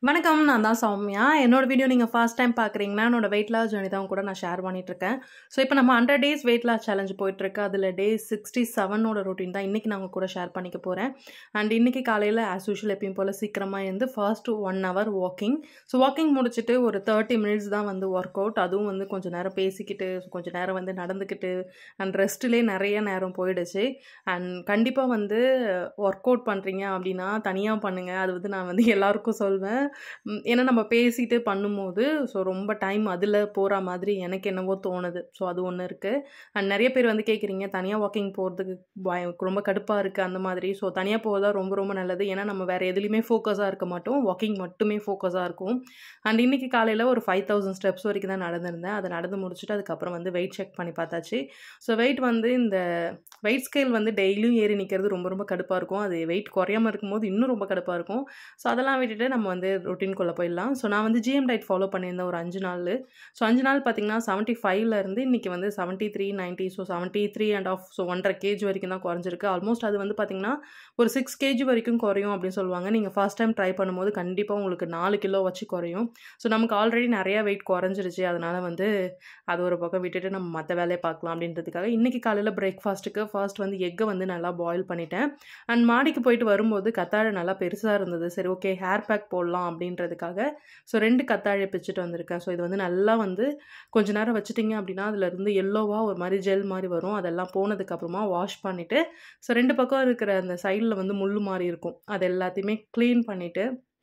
வணக்கம். நான் தான் சௌமியா. என்னோட வீடியோ நீங்க ஃபர்ஸ்ட் டைம் பார்க்குறீங்கன்னா, என்னோட வெயிட் லாஸ் ஜர்னி தான் உங்க கூட நான் ஷேர் பண்ணிட்டுருக்கேன். ஸோ, இப்போ நம்ம 100 டேஸ் வெயிட் லாஸ் சேலஞ்ச் போயிட்டுருக்கு. அதில டே 67ஓட ரொட்டீன் தான் இன்னைக்கு நான் உங்க கூட ஷேர் பண்ணிக்க போறேன். அண்ட் இன்னைக்கு காலையில ஆஸ் யூசுவல் எப்பயும் போல சீக்கிரமா எழுந்து first 1 hour walking. So, walking முடிச்சுட்டு ஒரு 30 மினிட்ஸ் தான் வந்து ஒர்க் அவுட். அதுவும் வந்து கொஞ்சம் நேரம் பேசிக்கிட்டு, கொஞ்சம் நேரம் வந்து நடந்துக்கிட்டு அண்ட் ரெஸ்ட்லேயே நிறைய நேரம் போயிடுச்சு. அண்ட் கண்டிப்பாக வந்து ஒர்க் அவுட் பண்ணுறீங்க அப்படின்னா, தனியாக பண்ணுங்க. அது வந்து நான் வந்து எல்லாருக்கும் சொல்வேன். ஏன்னா நம்ம பேசிட்டு பண்ணும்போது ஸோ ரொம்ப டைம் அதில் போகிற மாதிரி எனக்கு என்னவோ தோணுது. ஸோ அது ஒன்று இருக்குது. அண்ட் நிறைய பேர் வந்து கேட்குறீங்க தனியாக வாக்கிங் போகிறதுக்கு ரொம்ப கடுப்பாக இருக்குது அந்த மாதிரி. ஸோ தனியாக போகிறதா ரொம்ப ரொம்ப நல்லது. ஏன்னா நம்ம வேறு எதுலேயுமே ஃபோக்கஸாக இருக்க மாட்டோம். வாக்கிங் மட்டுமே ஃபோக்கஸாக இருக்கும். அண்ட் இன்றைக்கி காலையில் ஒரு 5000 ஸ்டெப்ஸ் வரைக்கும் தான் நடந்திருந்தேன். அதை நடந்து முடிச்சுட்டு அதுக்கப்புறம் வந்து வெயிட் செக் பண்ணி பார்த்தாச்சு. ஸோ வெயிட் வந்து இந்த வெயிட் ஸ்கேல் வந்து டெய்லியும் ஏறி நிற்கிறது ரொம்ப ரொம்ப கடுப்பாக இருக்கும். அது வெயிட் குறையாமல் இருக்கும்போது இன்னும் ரொம்ப கடுப்பாக இருக்கும். ஸோ அதெல்லாம் விட்டுட்டு நம்ம வந்து ரொட்டீன்குள்ளே போயிடலாம். ஸோ நான் வந்து ஜிஎம் டயட் ஃபாலோ பண்ணியிருந்தேன் ஒரு 5 நாள். ஸோ 5 நாள் பார்த்திங்கன்னா 75லேருந்து இன்றைக்கி வந்து 73, 90. ஸோ 73.5 ஸோ 1.5 kg வரைக்கும் தான் குறைஞ்சிருக்கு. ஆல்மோஸ்ட் அது வந்து பார்த்திங்கன்னா ஒரு 6 kg வரைக்கும் குறையும் அப்படின்னு சொல்லுவாங்க. நீங்கள் ஃபர்ஸ்ட் டைம் ட்ரை பண்ணும்போது கண்டிப்பாக உங்களுக்கு 4 கிலோ வச்சு குறையும். ஸோ நமக்கு ஆல்ரெடி நிறையா வெயிட் குறைஞ்சிருச்சு. அதனால் வந்து அது ஒரு பக்கம் விட்டுட்டு நம்ம மற்ற வேலையை பார்க்கலாம் அப்படின்றதுக்காக இன்றைக்கி காலையில் பிரேக்ஃபாஸ்ட்டுக்கு ஃபர்ஸ்ட் வந்து எக்கை வந்து நல்லா பாயில் பண்ணிட்டேன். அண்ட் மாடிக்கு போயிட்டு வரும்போது கத்தாழை நல்லா பெருசாக இருந்தது. சரி ஓகே ஹேர் பேக் போடலாம் அப்படின்றதுக்காக ஸோ 2 கத்தாழையை பிச்சுட்டு வந்திருக்கேன். ஸோ இது வந்து நல்லா வந்து கொஞ்சம் நேரம் வச்சுட்டிங்க அப்படின்னா அதுலேருந்து எல்லோவாக ஒரு மாதிரி ஜெல் மாதிரி வரும். அதெல்லாம் போனதுக்கப்புறமா வாஷ் பண்ணிவிட்டு ஸோ 2 பக்கம் இருக்கிற அந்த சைடில் வந்து முள் மாதிரி இருக்கும். அது எல்லாத்தையுமே க்ளீன் பண்ணிவிட்டு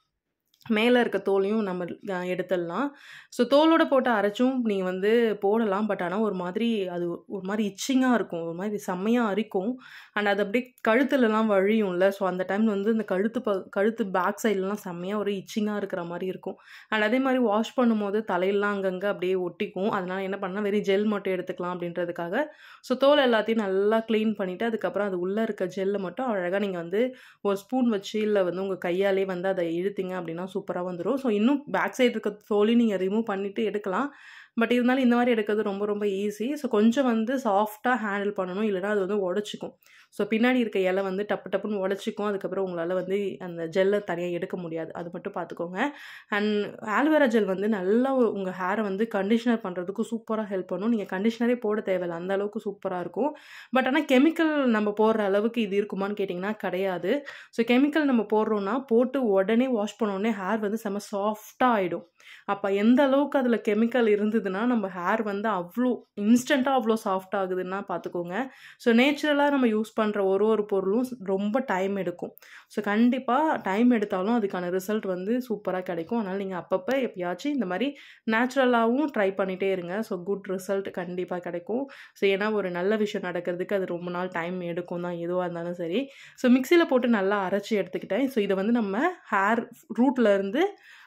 மேலே இருக்க தோலையும் நம்ம எடுத்துடலாம். ஸோ தோலோடு போட்டு அரைச்சும் நீங்கள் வந்து போடலாம். பட் ஆனால் ஒரு மாதிரி அது ஒரு மாதிரி இச்சிங்காக இருக்கும். ஒரு மாதிரி செம்மையாக அரிக்கும். அண்ட் அது அப்படியே கழுத்துலலாம் வழியும்ல. ஸோ அந்த டைம் வந்து இந்த கழுத்து பேக் சைட்லலாம் செம்மையாக ஒரு இச்சிங்காக இருக்கிற மாதிரி இருக்கும். அண்ட் அதே மாதிரி வாஷ் பண்ணும்போது தலையெல்லாம் அங்கங்கே அப்படியே ஒட்டிக்கும். அதனால் என்ன பண்ணால் வெறும் ஜெல் மட்டும் எடுத்துக்கலாம் அப்படின்றதுக்காக ஸோ தோல் எல்லாத்தையும் நல்லா க்ளீன் பண்ணிவிட்டு அதுக்கப்புறம் அது உள்ளே இருக்க ஜெல்லை மட்டும் அழகாக நீங்கள் வந்து ஒரு ஸ்பூன் வச்சு இல்லை வந்து உங்கள் கையாலே வந்து அதை இழுத்தீங்க அப்படின்னா சூப்பராக வந்துடும். ஸோ இன்னும் பேக் சைடு இருக்க தோலையும் நீங்கள் ரிமூவ் பண்ணிவிட்டு எடுக்கலாம். பட் இருந்தாலும் இந்த மாதிரி எடுக்கிறது ரொம்ப ரொம்ப ஈஸி. ஸோ கொஞ்சம் வந்து சாஃப்டாக ஹேண்டில் பண்ணணும். இல்லைனா அது வந்து உடச்சிக்கும். ஸோ பின்னாடி இருக்க இலை வந்து டப்பு டப்புன்னு உடச்சிக்கும். அதுக்கப்புறம் உங்களால் வந்து அந்த ஜெல்லை தனியாக எடுக்க முடியாது. அது மட்டும் பார்த்துக்கோங்க. அண்ட் ஆலோவேரா ஜெல் வந்து நல்லா உங்கள் ஹேரை வந்து கண்டிஷனர் பண்ணுறதுக்கு சூப்பராக ஹெல்ப் பண்ணும். நீங்கள் கண்டிஷனரே போட தேவையில்லை. அந்த அளவுக்கு சூப்பராக இருக்கும். பட் ஆனால் கெமிக்கல் நம்ம போடுற அளவுக்கு இது இருக்குமான்னு கேட்டிங்கன்னா கிடையாது. ஸோ கெமிக்கல் நம்ம போடுறோன்னா போட்டு உடனே வாஷ் பண்ணோடனே ஹேர் வந்து செம்ம சாஃப்டாக ஆகிடும். அப்போ எந்த அளவுக்கு அதில் கெமிக்கல் இருந்ததுன்னா நம்ம ஹேர் வந்து அவ்வளோ இன்ஸ்டண்ட்டாக அவ்வளோ சாஃப்ட் ஆகுதுன்னா பார்த்துக்கோங்க. ஸோ நேச்சுரலாக நம்ம யூஸ் பண்ணுற ஒரு பொருளும் ரொம்ப டைம் எடுக்கும். ஸோ கண்டிப்பாக டைம் எடுத்தாலும் அதுக்கான ரிசல்ட் வந்து சூப்பராக கிடைக்கும். அதனால் நீங்கள் அப்பப்போ எப்பயாச்சும் இந்த மாதிரி நேச்சுரலாகவும் ட்ரை பண்ணிகிட்டே இருங்க. ஸோ குட் ரிசல்ட் கண்டிப்பாக கிடைக்கும். ஸோ ஏன்னா ஒரு நல்ல விஷயம் நடக்கிறதுக்கு அது ரொம்ப நாள் டைம் எடுக்கும் தான் எதுவாக இருந்தாலும் சரி. ஸோ மிக்சியில் போட்டு நல்லா அரைச்சி எடுத்துக்கிட்டேன். ஸோ இதை வந்து நம்ம ஹேர் ரூட்லேருந்து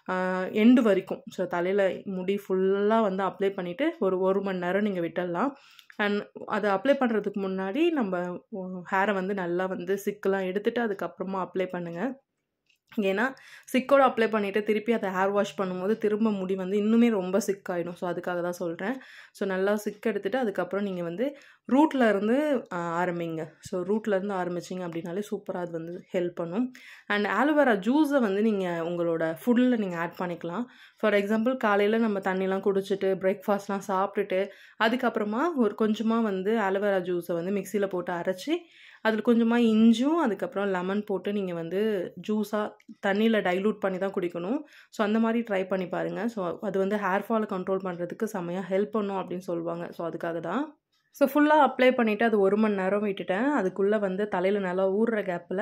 எண்டு வரைக்கும் ஸோ தலையில் முடி ஃபுல்லாக வந்து அப்ளை பண்ணிவிட்டு ஒரு மணி நேரம் நீங்கள் விட்டுடலாம். அண்ட் அதை அப்ளை பண்ணுறதுக்கு முன்னாடி நம்ம ஹேரை வந்து நல்லா வந்து சிக்கெலாம் எடுத்துகிட்டு அதுக்கப்புறமா அப்ளை பண்ணுங்கள். ஏன்னா சிக்கோடு அப்ளை பண்ணிவிட்டு திருப்பி அதை ஹேர் வாஷ் பண்ணும்போது திரும்ப முடி வந்து இன்னுமே ரொம்ப சிக்காயிடும். ஸோ அதுக்காக தான் சொல்கிறேன். ஸோ நல்லா சிக் எடுத்துகிட்டு அதுக்கப்புறம் நீங்கள் வந்து ரூட்டில் இருந்து ஆரம்பிங்க. ஸோ ரூட்லேருந்து ஆரம்பிச்சிங்க அப்படின்னாலே சூப்பராக அது வந்து ஹெல்ப் பண்ணும். அண்ட் ஆலோவேரா ஜூஸை வந்து நீங்கள் உங்களோட ஃபுட்டில் நீங்கள் ஆட் பண்ணிக்கலாம். ஃபார் எக்ஸாம்பிள் காலையில் நம்ம தண்ணிலாம் குடிச்சிட்டு பிரேக்ஃபாஸ்ட்லாம் சாப்பிட்டுட்டு அதுக்கப்புறமா ஒரு கொஞ்சமாக வந்து ஆலோவேரா ஜூஸை வந்து மிக்சியில் போட்டு அரைச்சி அதில் கொஞ்சமாக இஞ்சும் அதுக்கப்புறம் லெமன் போட்டு நீங்கள் வந்து ஜூஸாக தண்ணியில் டைலூட் பண்ணி தான் குடிக்கணும். ஸோ அந்த மாதிரி ட்ரை பண்ணி பாருங்கள். ஸோ அது வந்து ஹேர் ஃபாலை கண்ட்ரோல் பண்ணுறதுக்கு செம்மையாக ஹெல்ப் பண்ணும் அப்படின்னு சொல்லுவாங்க. ஸோ அதுக்காக தான். ஸோ ஃபுல்லாக அப்ளை பண்ணிவிட்டு அது 1 மணி நேரம் விட்டுட்டேன். அதுக்குள்ளே வந்து தலையில் நல்லா ஊறுற கேப்பில்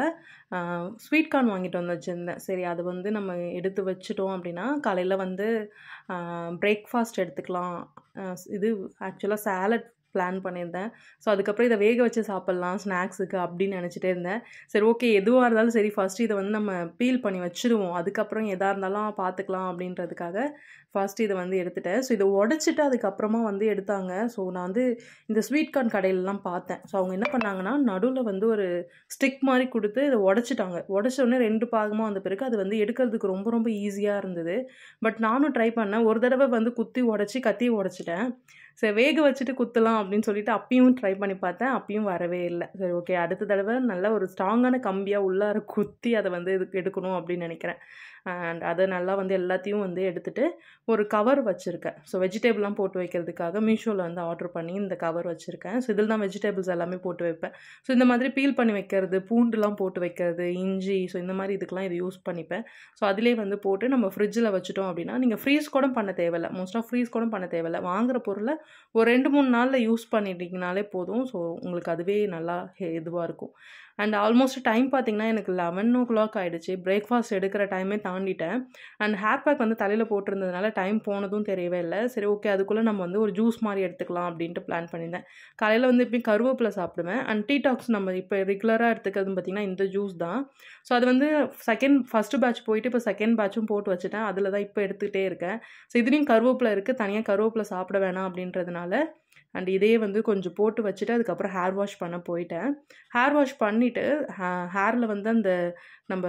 ஸ்வீட் கார்ன் வாங்கிட்டு வந்து வச்சுருந்தேன். சரி அது வந்து நம்ம எடுத்து வச்சுட்டோம் அப்படின்னா காலையில் வந்து பிரேக்ஃபாஸ்ட் எடுத்துக்கலாம். இது ஆக்சுவலாக சாலட் பிளான் பண்ணியிருந்தேன். ஸோ அதுக்கப்புறம் இதை வேக வச்சு சாப்பிட்லாம் ஸ்நாக்ஸுக்கு அப்படின்னு நினச்சிட்டே இருந்தேன். சரி ஓகே எதுவாக இருந்தாலும் சரி ஃபஸ்ட்டு இதை வந்து நம்ம பீல் பண்ணி வச்சுருவோம். அதுக்கப்புறம் எதாக இருந்தாலும் பார்த்துக்கலாம் அப்படின்றதுக்காக ஃபஸ்ட்டு இதை வந்து எடுத்துட்டேன். ஸோ இதை உடச்சிட்டு அதுக்கப்புறமா வந்து எடுத்தாங்க. ஸோ நான் வந்து இந்த ஸ்வீட் கார்ன் கடையிலலாம் பார்த்தேன். ஸோ அவங்க என்ன பண்ணாங்கன்னா நடுவில் வந்து ஒரு ஸ்டிக் மாதிரி கொடுத்து இதை உடச்சிட்டாங்க. உடச்சோடனே 2 பாகமாக வந்த பிறகு அது வந்து எடுக்கிறதுக்கு ரொம்ப ரொம்ப ஈஸியாக இருந்தது. பட் நானும் ட்ரை பண்ணேன். ஒரு தடவை வந்து குத்தி உடச்சி கத்தியை உடச்சிட்டேன். சரி வேக வச்சுட்டு குத்தலாம் அப்படின்னு சொல்லிட்டு அப்பயும் ட்ரை பண்ணி பார்த்தேன். அப்பயும் வரவே இல்லை. சரி ஓகே அடுத்த தடவை நல்ல ஒரு ஸ்ட்ராங்கான கம்பியாக உள்ளார குத்தி அதை வந்து இதுக்கு எடுக்கணும் அப்படின்னு நினைக்கிறேன். அண்ட் அதை நல்லா வந்து எல்லாத்தையும் வந்து எடுத்துகிட்டு ஒரு கவர் வச்சுருக்கேன். ஸோ வெஜிடபிள்லாம் போட்டு வைக்கிறதுக்காக மீஷோவில் வந்து ஆர்டர் பண்ணி இந்த கவர் வச்சுருக்கேன். ஸோ இதில் தான் வெஜிடபிள்ஸ் எல்லாமே போட்டு வைப்பேன். ஸோ இந்த மாதிரி பீல் பண்ணி வைக்கிறது, பூண்டுலாம் போட்டு வைக்கிறது, இஞ்சி, ஸோ இந்த மாதிரி இதுக்கெலாம் இது யூஸ் பண்ணிப்பேன். ஸோ அதிலே வந்து போட்டு நம்ம ஃப்ரிட்ஜில் வச்சுட்டோம் அப்படின்னா நீங்கள் ஃப்ரீஸ் கூட பண்ண தேவையில்லை. மோஸ்ட்டாக ஃப்ரீஸ் கூட பண்ண தேவையில்லை. வாங்குகிற பொருளை ஒரு 2-3 நாளில் யூஸ் பண்ணிட்டீங்கனாலே போதும். ஸோ உங்களுக்கு அதுவே நல்லா இதுவாக இருக்கும். அண்ட் ஆல்மோஸ்ட் டைம் பார்த்திங்கன்னா எனக்கு 11 ஆகிடுச்சு. பிரேக்ஃபாஸ்ட் எடுக்கிற டைமே தாண்டிட்டேன். அண்ட் ஹேர் பேக் வந்து தலையில் போட்டிருந்ததுனால டைம் போனதும் தெரியவே இல்லை. சரி ஓகே, அதுக்குள்ளே நம்ம வந்து ஒரு ஜூஸ் மாதிரி எடுத்துக்கலாம் அப்படின்ட்டு பிளான் பண்ணியிருந்தேன். காலையில் வந்து எப்பயும் கருவேப்பிலை சாப்பிடுவேன். அண்ட் டீடாக்ஸ் நம்ம இப்போ ரெகுலராக எடுத்துக்கிறது பார்த்திங்கன்னா இந்த ஜூஸ் தான். ஸோ அது வந்து ஃபஸ்ட்டு பேட்ச் போயிட்டு இப்போ செகண்ட் பேட்சும் போட்டு வச்சுட்டேன். அதில் தான் இப்போ எடுத்துகிட்டே இருக்கேன். ஸோ இதுலேயும் கருவேப்பிலை இருக்குது. தனியாக கருவேப்பிலை சாப்பிட வேணாம் அப்படின்றதுனால அண்ட் இதே வந்து கொஞ்சம் போட்டு வச்சுட்டு அதுக்கப்புறம் ஹேர் வாஷ் பண்ண போயிட்டேன். ஹேர் வாஷ் பண்ணிவிட்டு ஹேரில் வந்து அந்த நம்ம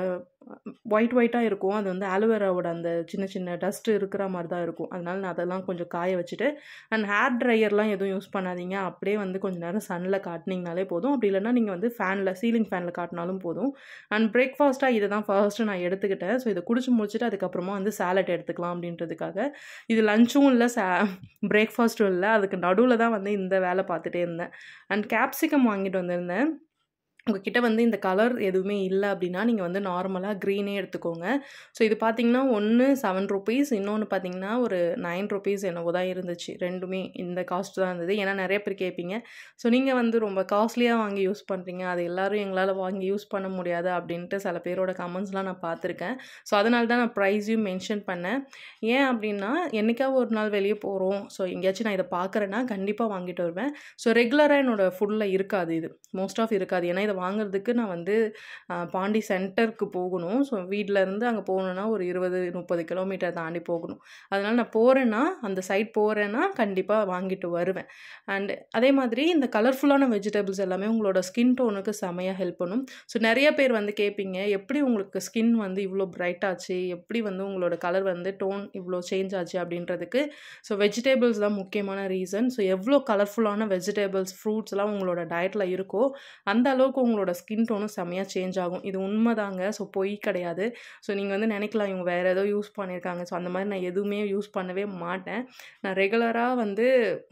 ஒயிட்டாக இருக்கும். அது வந்து ஆலோவேராவோட அந்த சின்ன சின்ன டஸ்ட்டு இருக்கிற மாதிரி தான் இருக்கும். அதனால நான் அதெல்லாம் கொஞ்சம் காய வச்சுட்டு அண்ட் ஹேர் ட்ரையர்லாம் எதுவும் யூஸ் பண்ணாதீங்க. அப்படியே வந்து கொஞ்சம் நேரம் சன்னில் காட்டினீங்கனாலே போதும். அப்படி இல்லைனா நீங்கள் வந்து சீலிங் ஃபேனில் காட்டினாலும் போதும். அண்ட் பிரேக்ஃபாஸ்ட்டாக இதை தான் ஃபர்ஸ்ட்டு நான் எடுத்துக்கிட்டேன். ஸோ இதை குடிச்சு முடிச்சுட்டு அதுக்கப்புறமா வந்து சாலட் எடுத்துக்கலாம் அப்படின்றதுக்காக. இது லஞ்சும் இல்லை, பிரேக்ஃபாஸ்ட்டும் இல்லை. அதுக்கு நடுவில் தான் வந்து இந்த வேலை பார்த்துட்டே இருந்தேன். அண்ட் கேப்சிகம் வாங்கிட்டு வந்திருந்தேன். உங்ககிட்ட வந்து இந்த கலர் எதுவுமே இல்லை அப்படின்னா நீங்கள் வந்து நார்மலாக க்ரீனே எடுத்துக்கோங்க. ஸோ இது பார்த்திங்கன்னா ஒன்று ₹7, இன்னொன்று பார்த்திங்கன்னா ஒரு ₹9 என்னவோ தான் இருந்துச்சு. ரெண்டுமே இந்த காஸ்ட் தான் இருந்தது. ஏன்னா நிறைய பேர் கேட்பீங்க, ஸோ நீங்கள் வந்து ரொம்ப காஸ்ட்லியாக வாங்கி யூஸ் பண்ணுறீங்க, அது எல்லோரும் எங்களால் வாங்கி யூஸ் பண்ண முடியாது அப்படின்ட்டு சில பேரோட கமெண்ட்ஸ்லாம் நான் பார்த்துருக்கேன். ஸோ அதனால தான் நான் ப்ரைஸையும் மென்ஷன் பண்ணேன். ஏன் அப்படின்னா என்றைக்காவது ஒரு நாள் வெளியே போகிறோம், ஸோ எங்கேயாச்சும் நான் இதை பார்க்குறேன்னா கண்டிப்பாக வாங்கிட்டு வருவேன். ஸோ ரெகுலராக என்னோடய ஃபுட்டில் இருக்காது, இது மோஸ்ட் ஆஃப் இருக்காது. ஏன்னா வாங்குறதுக்கு நான் வந்து பாண்டி சென்டருக்கு போகணும். ஸோ வீட்டிலேருந்து அங்கே போகணுன்னா ஒரு 20-30 கிலோமீட்டர் தாண்டி போகணும். அதனால் நான் போகிறேன்னா அந்த சைட் போகிறேன்னா கண்டிப்பாக வாங்கிட்டு வருவேன். அண்ட் அதே மாதிரி இந்த கலர்ஃபுல்லான வெஜிடபிள்ஸ் எல்லாமே உங்களோட ஸ்கின் டோனுக்கு செமையாக ஹெல்ப் பண்ணும். ஸோ நிறைய பேர் வந்து கேட்பீங்க, எப்படி உங்களுக்கு ஸ்கின் வந்து இவ்வளோ பிரைட் ஆச்சு, எப்படி வந்து உங்களோட கலர் வந்து டோன் இவ்வளோ சேஞ்ச் ஆச்சு அப்படின்றதுக்கு ஸோ வெஜிடபிள்ஸ் தான் முக்கியமான ரீசன். ஸோ எவ்வளோ கலர்ஃபுல்லான வெஜிடபிள்ஸ், ஃப்ரூட்ஸ்லாம் உங்களோட டயட்டில் இருக்கோ அந்த அளவுக்கு உங்களோட ஸ்கின் டோனும் செம்மையாக சேஞ்ச் ஆகும். இது உண்மைதாங்க. ஸோ பொய் கிடையாது. ஸோ நீங்கள் வந்து நினைக்கலாம் இவங்க வேறு ஏதோ யூஸ் பண்ணியிருக்காங்க. ஸோ அந்த மாதிரி நான் எதுவுமே யூஸ் பண்ணவே மாட்டேன். நான் ரெகுலராக வந்து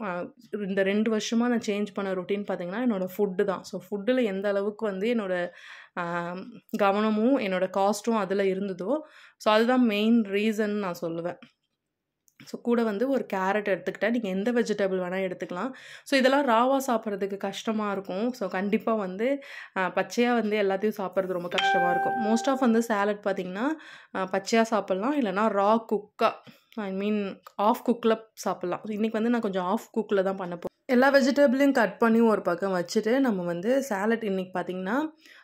இந்த 2 வருஷமாக நான் சேஞ்ச் பண்ண ரொட்டீன் பார்த்திங்கன்னா என்னோடய ஃபுட்டு தான். ஸோ ஃபுட்டில் எந்த அளவுக்கு வந்து என்னோடய கவனமும் என்னோடய காஸ்ட்டும் அதில் இருந்ததோ, ஸோ அதுதான் மெயின் ரீசன் நான் சொல்லுவேன். ஸோ கூட வந்து ஒரு கேரட் எடுத்துக்கிட்டேன். நீங்கள் எந்த வெஜிடபிள் வேணால் எடுத்துக்கலாம். ஸோ இதெல்லாம் ராவாக சாப்பிட்றதுக்கு கஷ்டமாக இருக்கும். ஸோ கண்டிப்பாக வந்து பச்சையாக வந்து எல்லாத்தையும் சாப்பிட்றது ரொம்ப கஷ்டமாக இருக்கும். மோஸ்ட் ஆஃப் வந்து சாலட் பார்த்திங்கன்னா பச்சையாக சாப்பிட்லாம், இல்லைனா ரா குக்காக ஆஃப் குக்கில் சாப்பிட்லாம். இன்றைக்கி வந்து நான் கொஞ்சம் ஆஃப் குக்கில் தான் பண்ண போகிறேன். எல்லா வெஜிடபிளையும் கட் பண்ணி ஒரு பக்கம் வச்சுட்டு நம்ம வந்து சாலட் இன்றைக்கி பார்த்திங்கன்னா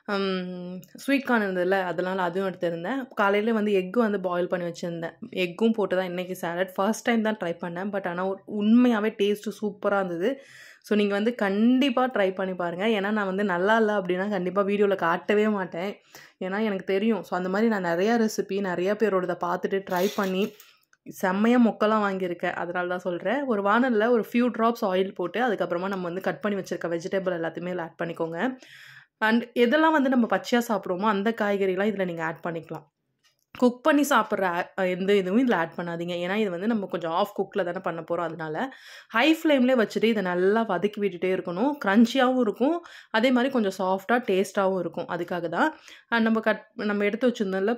ஸ்வீட் கார்ன் இருந்ததில்ல, அதனால் அதுவும் எடுத்துருந்தேன். காலையில் வந்து எக்கு வந்து பாயில் பண்ணி வச்சுருந்தேன். எக்கும் போட்டு தான் இன்றைக்கி சாலட் ஃபர்ஸ்ட் டைம் தான் ட்ரை பண்ணேன். பட் ஆனால் உண்மையாகவே டேஸ்ட்டு சூப்பராக இருந்தது. ஸோ நீங்கள் வந்து கண்டிப்பாக ட்ரை பண்ணி பாருங்கள். ஏன்னா நான் வந்து நல்லா இல்லை அப்படின்னா கண்டிப்பாக வீடியோவில் காட்டவே மாட்டேன். ஏன்னா எனக்கு தெரியும். ஸோ அந்த மாதிரி நான் நிறையா ரெசிபி நிறையா பேரோடதை பார்த்துட்டு ட்ரை பண்ணி செம்மையாக மொக்கெல்லாம் வாங்கியிருக்கேன். அதனால தான் சொல்கிறேன். ஒரு வானலில் ஒரு ஃபியூ ட்ராப்ஸ் ஆயில் போட்டு அதுக்கப்புறமா நம்ம வந்து கட் பண்ணி வச்சுருக்க வெஜிடபிள் எல்லாத்தையுமே இதில் ஆட் பண்ணிக்கோங்க. அண்ட் எதெல்லாம் வந்து நம்ம பச்சையாக சாப்பிட்றோமோ அந்த காய்கறிலாம் இதில் நீங்கள் ஆட் பண்ணிக்கலாம். குக் பண்ணி சாப்பிட்ற எந்த இதுவும் இதில் ஆட் பண்ணாதீங்க. ஏன்னா இது வந்து நம்ம கொஞ்சம் ஆஃப் குக்கில் தானே பண்ண போகிறோம். அதனால ஹை ஃப்ளேம்லேயே வச்சுட்டு இதை நல்லா வதக்கி விட்டுட்டே இருக்கணும். க்ரன்ச்சியாகவும் இருக்கும், அதே மாதிரி கொஞ்சம் சாஃப்டாக டேஸ்ட்டாகவும் இருக்கும். அதுக்காக தான் நம்ம எடுத்து வச்சுருந்தோம்ல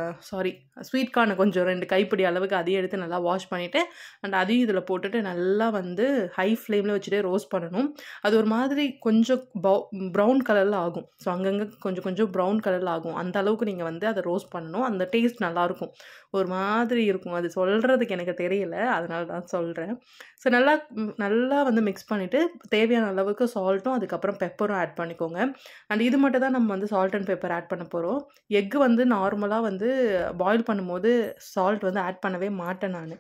ஸ்வீட் கார்னை கொஞ்சம் 2 கைப்பிடி அளவுக்கு அதையும் எடுத்து நல்லா வாஷ் பண்ணிவிட்டு அண்ட் அதையும் இதில் போட்டுட்டு நல்லா வந்து ஹை ஃப்ளேமில் வச்சுட்டே ரோஸ்ட் பண்ணணும். அது ஒரு மாதிரி கொஞ்சம் ப்ரௌன் கலரில் ஆகும். ஸோ அங்கங்கே கொஞ்சம் ப்ரௌன் கலரில் ஆகும். அந்த அளவுக்கு நீங்கள் வந்து அதை ரோஸ்ட் பண்ணணும். அந்த டேஸ்ட் நல்லாயிருக்கும். ஒரு மாதிரி இருக்கும். அது சொல்கிறதுக்கு எனக்கு தெரியல, அதனால தான் சொல்கிறேன். ஸோ நல்லா வந்து மிக்ஸ் பண்ணிவிட்டு தேவையான அளவுக்கு சால்ட்டும் அதுக்கப்புறம் பெப்பரும் ஆட் பண்ணிக்கோங்க. அண்ட் இது மட்டும் தான் நம்ம வந்து சால்ட் அண்ட் பெப்பர் ஆட் பண்ண போகிறோம். எக்கு வந்து நார்மலாக வந்து பாயில் பண்ணும்போது சால்ட் வந்து ஆட் பண்ணவே மாட்டேன் நான்.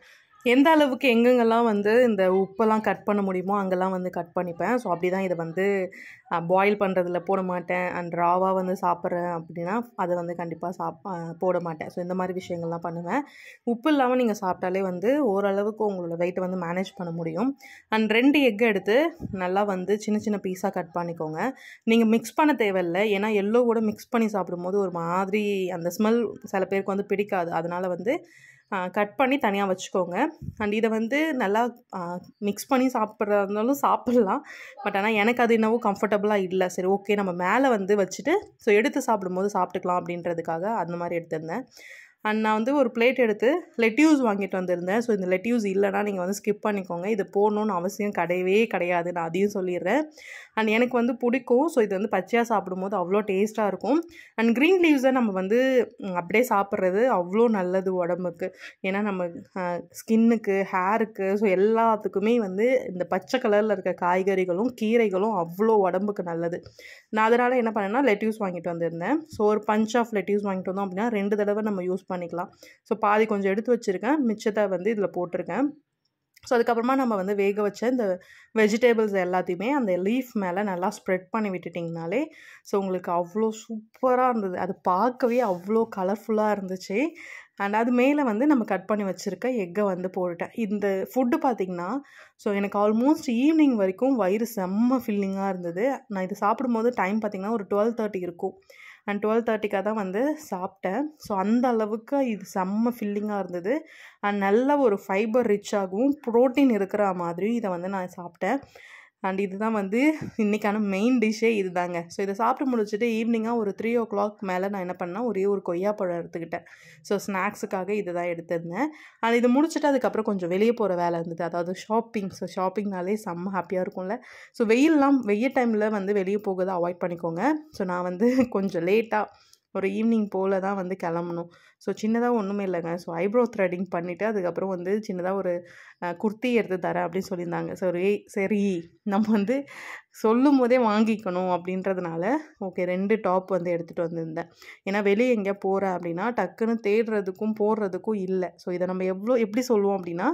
எந்த அளவுக்கு எங்கெங்கெல்லாம் வந்து இந்த உப்பெல்லாம் கட் பண்ண முடியுமோ அங்கெல்லாம் வந்து கட் பண்ணிப்பேன். ஸோ அப்படி தான் இதை வந்து பாயில் பண்ணுறதுல போட மாட்டேன். அண்ட் ராவாக வந்து சாப்பிட்றேன் அப்படின்னா அதை வந்து கண்டிப்பாக போட மாட்டேன். ஸோ இந்த மாதிரி விஷயங்கள்லாம் பண்ணுவேன். உப்பு இல்லாமல் நீங்கள் சாப்பிட்டாலே வந்து ஓரளவுக்கு உங்களோட வெயிட்டை வந்து மேனேஜ் பண்ண முடியும். அண்ட் 2 எக் எடுத்து நல்லா வந்து சின்ன சின்ன பீஸாக கட் பண்ணிக்கோங்க. நீங்கள் மிக்ஸ் பண்ண தேவையில்லை. ஏன்னா எல்லோ கூட மிக்ஸ் பண்ணி சாப்பிடும்போது ஒரு மாதிரி அந்த ஸ்மெல் சில பேருக்கு வந்து பிடிக்காது. அதனால் வந்து கட் பண்ணி தனியாக வச்சுக்கோங்க. அண்ட் இதை வந்து நல்லா மிக்ஸ் பண்ணி சாப்பிட்றதா இருந்தாலும் சாப்பிட்லாம். பட் ஆனால் எனக்கு அது என்னவோ கம்ஃபர்டபுளாக இல்லை. சரி ஓகே நம்ம மேலே வந்து வச்சுட்டு ஸோ எடுத்து சாப்பிடும்போது சாப்பிட்டுக்கலாம் அப்படின்றதுக்காக அந்த மாதிரி எடுத்திருந்தேன். அண்ட் நான் வந்து ஒரு பிளேட் எடுத்து லெட்யூஸ் வாங்கிட்டு வந்திருந்தேன். ஸோ இந்த லெட்யூஸ் இல்லைனா நீங்கள் வந்து ஸ்கிப் பண்ணிக்கோங்க. இது போடணுன்னு அவசியம் கிடையவே கிடையாது. நான் அதையும் சொல்லிடுறேன். அண்ட் எனக்கு வந்து பிடிக்கும். ஸோ இது வந்து பச்சையாக சாப்பிடும்போது அவ்வளோ டேஸ்ட்டாக இருக்கும். அண்ட் க்ரீன் லீவ்ஸை நம்ம வந்து அப்படியே சாப்பிட்றது அவ்வளோ நல்லது உடம்புக்கு. ஏன்னா நம்ம ஸ்கின்னுக்கு, ஹேருக்கு, ஸோ எல்லாத்துக்குமே வந்து இந்த பச்சை கலரில் இருக்க காய்கறிகளும் கீரைகளும் அவ்வளோ உடம்புக்கு நல்லது. நான் அதனால் என்ன பண்ணேன்னா லெட்யூஸ் வாங்கிட்டு வந்திருந்தேன். ஸோ ஒரு பஞ்ச் ஆஃப் லெட்யூஸ் வாங்கிட்டு வந்தோம் அப்படின்னா 2 தடவை நம்ம யூஸ் பண்ணிக்கலாம். ஸோ பாதி கொஞ்சம் எடுத்து வச்சுருக்கேன். மிச்சத்தை வந்து இதில் போட்டிருக்கேன். ஸோ அதுக்கப்புறமா நம்ம வந்து வேக வச்ச இந்த வெஜிடபிள்ஸ் எல்லாத்தையுமே அந்த லீஃப் மேலே நல்லா ஸ்ப்ரெட் பண்ணி விட்டுட்டிங்கனாலே ஸோ உங்களுக்கு அவ்வளோ சூப்பராக இருந்தது. அது பார்க்கவே அவ்வளோ கலர்ஃபுல்லாக இருந்துச்சு. அண்ட் அது மேலே வந்து நம்ம கட் பண்ணி வச்சுருக்க எக்கை வந்து போட்டுட்டேன். இந்த ஃபுட்டு பார்த்திங்கன்னா ஸோ எனக்கு ஆல்மோஸ்ட் ஈவினிங் வரைக்கும் வயிறு செம்ம ஃபில்லிங்காக இருந்தது. நான் இது சாப்பிடும்போது டைம் பார்த்திங்கன்னா ஒரு 12:30 இருக்கும். அண்ட் 12:30க்காக தான் வந்து சாப்பிட்டேன். ஸோ அந்த அளவுக்கு இது செம்ம ஃபில்லிங்காக இருந்தது. அண்ட் நல்ல ஒரு ஃபைபர் ரிச்சாகவும் ப்ரோட்டீன் இருக்கிற மாதிரி இதை வந்து நான் சாப்பிட்டேன். அண்ட் இதுதான் வந்து இன்றைக்கான மெயின் டிஷ்ஷே இது தாங்க. ஸோ இதை சாப்பிட்டு முடிச்சுட்டு ஈவினிங்காக ஒரு 3 o'clock மேலே நான் என்ன பண்ணேன், ஒரே ஒரு கொய்யாப்பழம் எடுத்துக்கிட்டேன். ஸோ ஸ்நாக்ஸுக்காக இது தான் எடுத்திருந்தேன். அண்ட் இது முடிச்சுட்டு அதுக்கப்புறம் கொஞ்சம் வெளியே போகிற வேலை இருந்தது. அதாவது ஷாப்பிங். ஸோ ஷாப்பிங்னாலே செம்ம ஹாப்பியாக இருக்கும்ல. ஸோ வெயில் டைமில் வந்து வெளியே போகிறத அவாய்ட் பண்ணிக்கோங்க. ஸோ நான் வந்து கொஞ்சம் லேட்டாக ஒரு ஈவினிங் போல் தான் வந்து கிளம்பணும். ஸோ சின்னதாக ஒன்றுமே இல்லைங்க. ஸோ ஐப்ரோ த்ரெட்டிங் பண்ணிவிட்டு அதுக்கப்புறம் வந்து சின்னதாக ஒரு குர்த்தி எடுத்து தரேன் அப்படின்னு சொல்லியிருந்தாங்க. சரி நம்ம வந்து சொல்லும் போதே வாங்கிக்கணும் அப்படின்றதுனால ஓகே 2 டாப் வந்து எடுத்துகிட்டு வந்திருந்தேன். ஏன்னா வெளியே எங்கேயா போகிறேன் அப்படின்னா டக்குன்னு தேடுறதுக்கும் போடுறதுக்கும் இல்லை. ஸோ இதை நம்ம எப்படி சொல்லுவோம் அப்படின்னா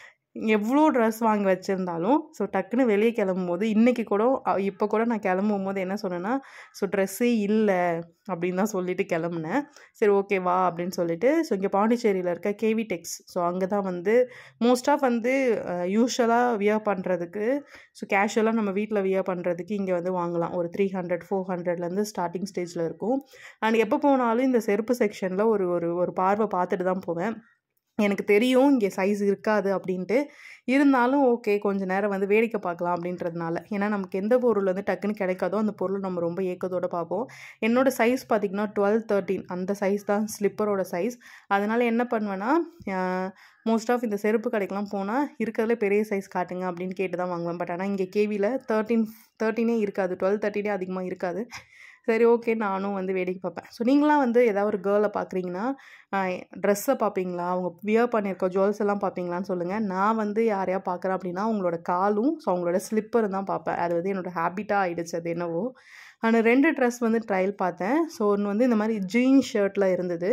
எவ்வளோ ட்ரெஸ் வாங்கி வச்சுருந்தாலும் ஸோ டக்குன்னு வெளியே கிளம்பும்போது இன்றைக்கி கூட இப்போ கூட நான் கிளம்பும்போது என்ன சொன்னேன்னா ஸோ ட்ரெஸ்ஸே இல்லை அப்படின்னு தான் சொல்லிட்டு கிளம்புனேன். சரி ஓகே வா அப்படின்னு சொல்லிட்டு ஸோ இங்கே பாண்டிச்சேரியில் இருக்க கேவி டெக்ஸ் ஸோ அங்கே தான் வந்து மோஸ்ட் ஆஃப் வந்து யூஸ்வலாக வியர் பண்ணுறதுக்கு ஸோ கேஷுவலாக நம்ம வீட்டில் வியர் பண்ணுறதுக்கு இங்கே வந்து வாங்கலாம். ஒரு 300 400லேருந்து ஸ்டார்டிங் ஸ்டேஜில் இருக்கும். அண்ட் எப்போ போனாலும் இந்த செருப்பு செக்ஷனில் ஒரு பார்வை பார்த்துட்டு தான் போவேன். எனக்கு தெரியும் இங்கே சைஸ் இருக்காது அப்படின்ட்டு. இருந்தாலும் ஓகே கொஞ்சம் நேரம் வந்து வேடிக்கை பார்க்கலாம் அப்படின்றதுனால. ஏன்னா நமக்கு எந்த பொருள் வந்து டக்குன்னு கிடைக்காதோ அந்த பொருள் நம்ம ரொம்ப ஏக்கத்தோடு பார்ப்போம். என்னோடய சைஸ் பார்த்திங்கன்னா 12-13 அந்த சைஸ் தான் ஸ்லிப்பரோட சைஸ். அதனால் என்ன பண்ணுவேன்னா மோஸ்ட் ஆஃப் இந்த செருப்பு கடைக்கெலாம் போனால் இருக்கிறதுல பெரிய சைஸ் காட்டுங்க அப்படின்னு கேட்டு தான் வாங்குவேன். பட் ஆனால் இங்கே கேவியில் 13 இருக்காது, 12-13 அதிகமாக இருக்காது. சரி ஓகே நானும் வந்து வேடிக்கை பார்ப்பேன். ஸோ நீங்களாம் வந்து ஏதாவது ஒரு கேர்ளை பார்க்குறீங்கன்னா ட்ரெஸ்ஸை பார்ப்பீங்களா, அவங்க வியர் பண்ணியிருக்க ஜுவல்ஸ் எல்லாம் பார்ப்பீங்களான்னு சொல்லுங்கள். நான் வந்து யாரையா பார்க்குறேன் அப்படின்னா அவங்களோட காலும் ஸோ அவங்களோட ஸ்லிப்பரும் தான் பார்ப்பேன். அது வந்து என்னோடய ஹேபிட்டாக ஆகிடுச்சு அது என்னவோ. ஆனால் 2 ட்ரெஸ் வந்து ட்ரையல் பார்த்தேன். ஸோ ஒன்று வந்து இந்த மாதிரி ஜீன்ஸ் ஷர்ட்டில் இருந்தது.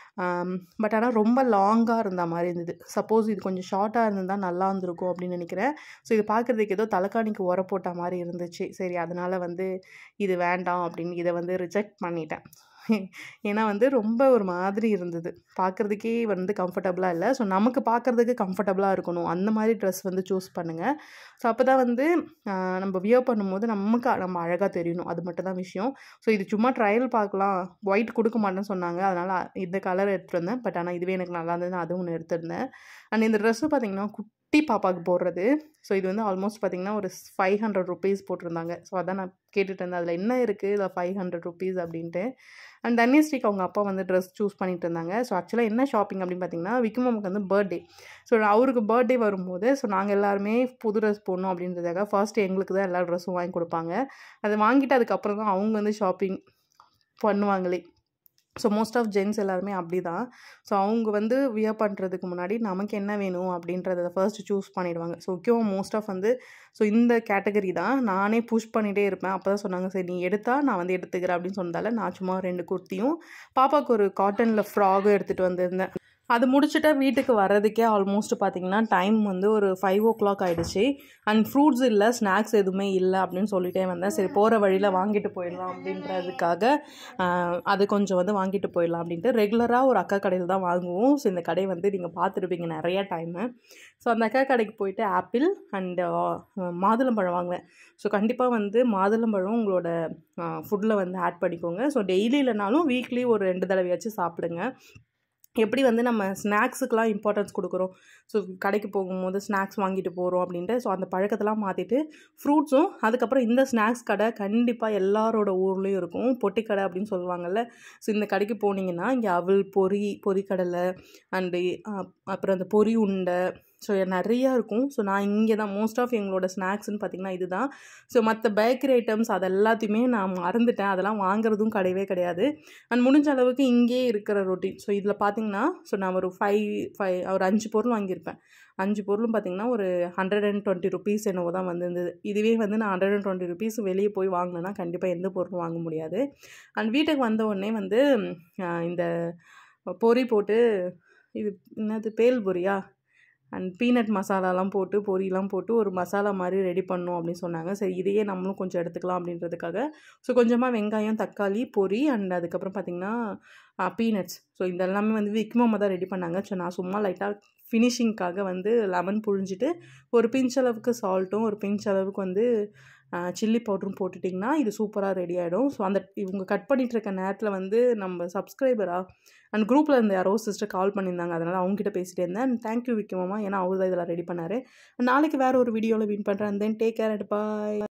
பட் ஆனால் ரொம்ப லாங்காக இருந்த மாதிரி இருந்தது. சப்போஸ் இது கொஞ்சம் ஷார்ட்டாக இருந்திருந்தால் நல்லா இருந்திருக்கும் அப்படின்னு நினைக்கிறேன். ஸோ இது பார்க்குறதுக்கு ஏதோ தலைக்காணிக்கு உர போட்ட மாதிரி இருந்துச்சு. சரி அதனால் வந்து இது வேண்டாம் அப்படின்னு இதை வந்து ரிஜெக்ட் பண்ணிட்டேன். ஏன்னா வந்து ரொம்ப ஒரு மாதிரி இருந்தது, பார்க்குறதுக்கே வந்து கம்ஃபர்டபுளாக இல்லை. ஸோ நமக்கு பார்க்குறதுக்கு கம்ஃபர்டபுளாக இருக்கணும் அந்த மாதிரி ட்ரெஸ் வந்து சூஸ் பண்ணுங்கள். ஸோ அப்போ தான் வந்து நம்ம வியர் பண்ணும்போது நம்ம அழகாக தெரியணும். அது மட்டும் தான் விஷயம். ஸோ இது சும்மா ட்ரையல் பார்க்கலாம், ஒயிட் கொடுக்க மாட்டேன்னு சொன்னாங்க. அதனால் இந்த கலர் எடுத்துகிட்டு வந்தேன். பட் ஆனால் இதுவே எனக்கு நல்லா இருந்தது, அதுவும் ஒன்று எடுத்துருந்தேன். அண்ட் இந்த ட்ரெஸ்ஸு பார்த்திங்கன்னா குட்டி பாப்பாவுக்கு போடுறது. ஸோ இது வந்து ஆல்மோஸ்ட் பார்த்திங்கன்னா ஒரு 500 rupees போட்டிருந்தாங்க. ஸோ அதான் நான் கேட்டுட்டு இருந்தேன் அதில் என்ன இருக்குது இதில் 500 rupees அப்படின்ட்டு. அண்ட் தன்யஸ்ரீக்கு அவங்க அப்பா வந்து ட்ரெஸ் சூஸ் பண்ணிட்டு இருந்தாங்க. ஸோ ஆக்சுவலாக என்ன ஷாப்பிங் அப்படின்னு பார்த்தீங்கன்னா விக்குமாமுக்கு வந்து பர்த்டே. ஸோ அவருக்கு பர்த்டே வரும்போது ஸோ நாங்கள் எல்லாருமே புது ட்ரெஸ் போடணும் அப்படின்றதுக்காக ஃபர்ஸ்ட்டு எங்களுக்கு தான் எல்லா ட்ரெஸ்ஸும் வாங்கி கொடுப்பாங்க. அதை வாங்கிட்டு அதுக்கப்புறம் தான் அவங்க வந்து ஷாப்பிங் பண்ணுவாங்களே. ஸோ மோஸ்ட் ஆஃப் ஜென்ஸ் எல்லாருமே அப்படி தான். ஸோ அவங்க வந்து வியர் பண்ணுறதுக்கு முன்னாடி நமக்கு என்ன வேணும் அப்படின்றத ஃபர்ஸ்ட்டு சூஸ் பண்ணிவிடுவாங்க. ஸோ முக்கியமாக மோஸ்ட் ஆஃப் வந்து ஸோ இந்த கேட்டகரி தான் நானே புஷ் பண்ணிகிட்டே இருப்பேன். அப்போ தான் சொன்னாங்க சரி நீ எடுத்தால் நான் வந்து எடுத்துக்கிறேன் அப்படின்னு சொன்னதால் நான் சும்மா 2 குர்த்தியும் பாப்பாவுக்கு ஒரு காட்டனில் ஃப்ராகும் எடுத்துகிட்டு வந்திருந்தேன். அது முடிச்சுட்டு வீட்டுக்கு வர்றதுக்கே ஆல்மோஸ்ட் பார்த்திங்கன்னா டைம் வந்து ஒரு 5 o'clock ஆகிடுச்சு. அண்ட் ஃப்ரூட்ஸ் இல்லை, ஸ்நாக்ஸ் எதுவுமே இல்லை அப்படின்னு சொல்லிட்டே வந்தேன். சரி போகிற வழியில் வாங்கிட்டு போயிடலாம் அப்படின்றதுக்காக அது கொஞ்சம் வந்து வாங்கிட்டு போயிடலாம் அப்படின்ட்டு ரெகுலராக ஒரு அக்கா கடையில் தான் வாங்குவோம். ஸோ இந்த கடை வந்து நீங்கள் பார்த்துருப்பீங்க நிறையா டைமு. ஸோ அந்த அக்கா கடைக்கு போயிட்டு ஆப்பிள் அண்டு மாதுளம்பழம் வாங்குவேன். ஸோ கண்டிப்பாக வந்து மாதுளம்பழம் உங்களோட ஃபுட்டில் வந்து ஆட் பண்ணிக்கோங்க. ஸோ டெய்லி இல்லைனாலும் வீக்லி ஒரு 2 தடவையாச்சும் சாப்பிடுங்க. எப்படி வந்து நம்ம ஸ்நாக்ஸுக்கெலாம் இம்பார்ட்டன்ஸ் கொடுக்குறோம், ஸோ கடைக்கு போகும்போது ஸ்நாக்ஸ் வாங்கிட்டு போகிறோம் அப்படின்ட்டு, ஸோ அந்த பழக்கத்தெல்லாம் மாற்றிட்டு ஃப்ரூட்ஸும் அதுக்கப்புறம் இந்த ஸ்நாக்ஸ் கடை கண்டிப்பாக எல்லாரோட ஊர்லேயும் இருக்கும், பொட்டி கடை அப்படின்னு சொல்லுவாங்கள்ல. ஸோ இந்த கடைக்கு போனீங்கன்னா இங்கே அவல், பொரிக்கடலை அண்டு அப்புறம் அந்த பொரி உருண்டை, ஸோ நிறையா இருக்கும். ஸோ நான் இங்கே தான் மோஸ்ட் ஆஃப் எங்களோட ஸ்நாக்ஸ்ன்னு பார்த்திங்கன்னா இது தான். ஸோ மற்ற பேக்கரி ஐட்டம்ஸ் அது எல்லாத்தையுமே நான் மறந்துட்டேன், அதெல்லாம் வாங்குறதும் கிடையவே கிடையாது. அண்ட் முடிஞ்ச அளவுக்கு இங்கே இருக்கிற ரொட்டீன். ஸோ இதில் பார்த்திங்கன்னா நான் ஒரு 5 பொருள் வாங்கியிருப்பேன். 5 பொருளும் பார்த்திங்கன்னா ஒரு 120 rupees என்னவோ தான் வந்திருந்தது. இதுவே வந்து நான் 120 rupees வெளியே போய் வாங்கினேன்னா கண்டிப்பாக எந்த பொருளும் வாங்க முடியாது. அண்ட் வீட்டுக்கு வந்த உடனே வந்து இந்த பொரி போட்டு, இது என்னது பேல் பொரியா அண்ட் பீனட் மசாலாலாம் போட்டு பொரியெலாம் போட்டு ஒரு மசாலா மாதிரி ரெடி பண்ணோம் அப்படின்னு சொன்னாங்க. சரி இதையே நம்மளும் கொஞ்சம் எடுத்துக்கலாம் அப்படின்றதுக்காக ஸோ கொஞ்சமாக வெங்காயம், தக்காளி, பொரி அண்ட் அதுக்கப்புறம் பார்த்திங்கன்னா பீனட்ஸ், ஸோ இதெல்லாமே வந்து விக்மாமா தான் ரெடி பண்ணாங்க. ஸோ நான் சும்மா லைட்டாக ஃபினிஷிங்காக வந்து லெமன் புழிஞ்சிட்டு ஒரு பிஞ்ச் அளவுக்கு சால்ட்டும் ஒரு பிஞ்ச் அளவுக்கு வந்து சில்லி பவுடரும் போட்டுட்டிங்கன்னா இது சூப்பராக ரெடி ஆகிடும். ஸோ அந்த இவங்க கட் பண்ணிகிட்டு இருக்க நேரத்தில் வந்து நம்ம சப்ஸ்கிரைபராக அண்ட் குரூப்பில் இருந்த யாரோ சிஸ்டர் கால் பண்ணியிருந்தாங்க, அதனால் அவங்ககிட்ட பேசிகிட்டே இருந்தேன். அண்ட் தேங்க்யூ விக்மாமா, ஏன்னா அவர் தான் இதெல்லாம் ரெடி பண்ணார். நாளைக்கு வேறு ஒரு வீடியோவில் மீட் பண்ணுறேன். Then take care and bye.